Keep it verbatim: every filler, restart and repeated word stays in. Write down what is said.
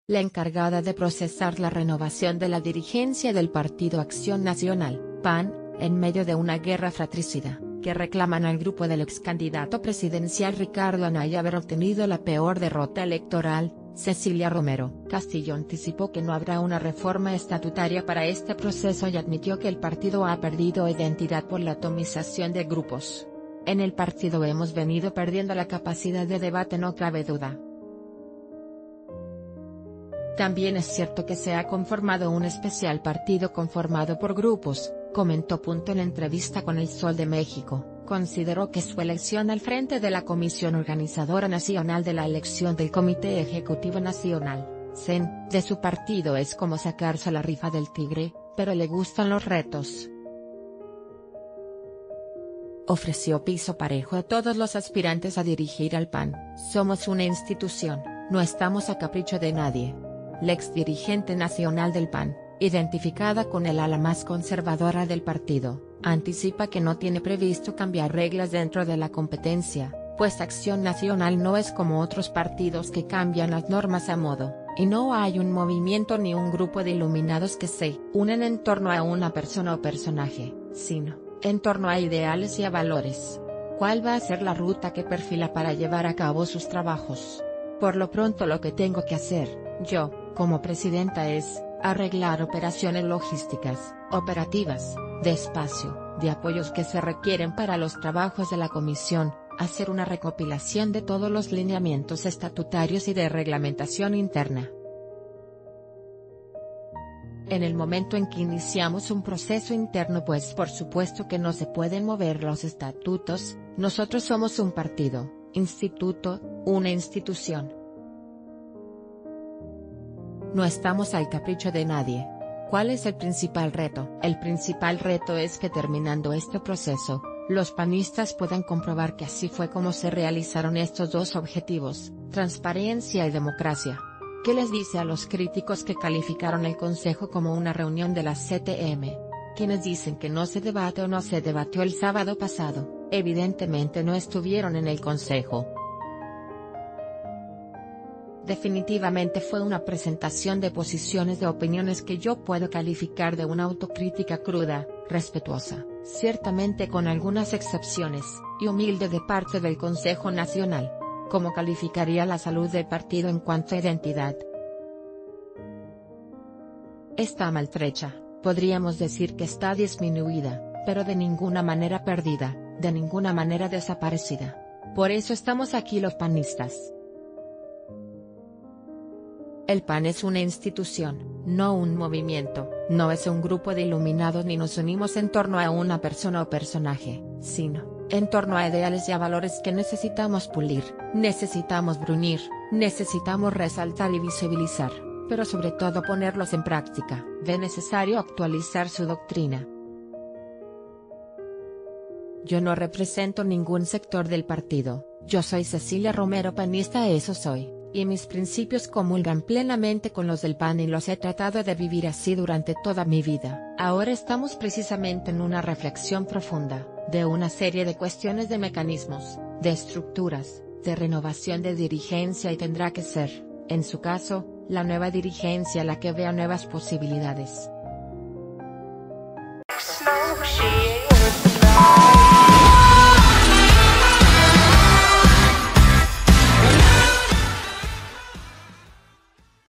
la encargada de procesar la renovación de la dirigencia del Partido Acción Nacional, P A N, en medio de una guerra fratricida, que reclaman al grupo del ex candidato presidencial Ricardo Anaya haber obtenido la peor derrota electoral. Cecilia Romero Castillo anticipó que no habrá una reforma estatutaria para este proceso y admitió que el partido ha perdido identidad por la atomización de grupos. En el partido hemos venido perdiendo la capacidad de debate, no cabe duda. También es cierto que se ha conformado un especial partido conformado por grupos, comentó. En entrevista con El Sol de México, consideró que su elección al frente de la Comisión Organizadora Nacional de la elección del Comité Ejecutivo Nacional, C E N, de su partido es como sacarse la rifa del tigre, pero le gustan los retos. Ofreció piso parejo a todos los aspirantes a dirigir al P A N. Somos una institución, no estamos a capricho de nadie. La exdirigente nacional del P A N, identificada con el ala más conservadora del partido, anticipa que no tiene previsto cambiar reglas dentro de la competencia, pues Acción Nacional no es como otros partidos que cambian las normas a modo, y no hay un movimiento ni un grupo de iluminados que se unen en torno a una persona o personaje, sino en torno a ideales y a valores. ¿Cuál va a ser la ruta que perfila para llevar a cabo sus trabajos? Por lo pronto lo que tengo que hacer, yo, como presidenta es, arreglar operaciones logísticas, operativas, de espacio, de apoyos que se requieren para los trabajos de la comisión, hacer una recopilación de todos los lineamientos estatutarios y de reglamentación interna. En el momento en que iniciamos un proceso interno, pues por supuesto que no se pueden mover los estatutos, nosotros somos un partido, instituto, una institución. No estamos al capricho de nadie. ¿Cuál es el principal reto? El principal reto es que terminando este proceso, los panistas puedan comprobar que así fue como se realizaron estos dos objetivos, transparencia y democracia. ¿Qué les dice a los críticos que calificaron el Consejo como una reunión de la C T M? Quienes dicen que no se debate o no se debatió el sábado pasado, evidentemente no estuvieron en el Consejo. Definitivamente fue una presentación de posiciones de opiniones que yo puedo calificar de una autocrítica cruda, respetuosa, ciertamente con algunas excepciones, y humilde de parte del Consejo Nacional. ¿Cómo calificaría la salud del partido en cuanto a identidad? Está maltrecha, podríamos decir que está disminuida, pero de ninguna manera perdida, de ninguna manera desaparecida. Por eso estamos aquí los panistas. El P A N es una institución, no un movimiento, no es un grupo de iluminados ni nos unimos en torno a una persona o personaje, sino en torno a ideales y a valores que necesitamos pulir, necesitamos bruñir, necesitamos resaltar y visibilizar, pero sobre todo ponerlos en práctica. Ve necesario actualizar su doctrina. Yo no represento ningún sector del partido, yo soy Cecilia Romero panista, eso soy. Y mis principios comulgan plenamente con los del P A N y los he tratado de vivir así durante toda mi vida. Ahora estamos precisamente en una reflexión profunda, de una serie de cuestiones de mecanismos, de estructuras, de renovación de dirigencia y tendrá que ser, en su caso, la nueva dirigencia la que vea nuevas posibilidades.